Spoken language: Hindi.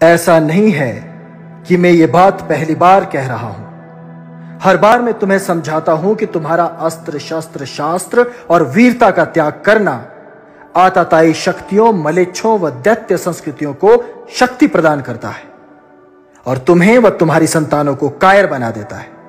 ऐसा नहीं है कि मैं ये बात पहली बार कह रहा हूं। हर बार मैं तुम्हें समझाता हूं कि तुम्हारा अस्त्र शस्त्र शास्त्र और वीरता का त्याग करना आताताई शक्तियों, मलेच्छों व दैत्य संस्कृतियों को शक्ति प्रदान करता है और तुम्हें व तुम्हारी संतानों को कायर बना देता है।